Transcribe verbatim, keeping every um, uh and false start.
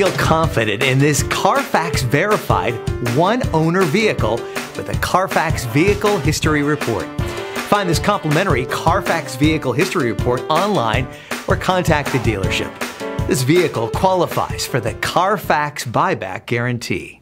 Feel confident in this CARFAX verified one-owner vehicle with a CARFAX Vehicle History Report. Find this complimentary CARFAX Vehicle History Report online or contact the dealership. This vehicle qualifies for the CARFAX Buyback Guarantee.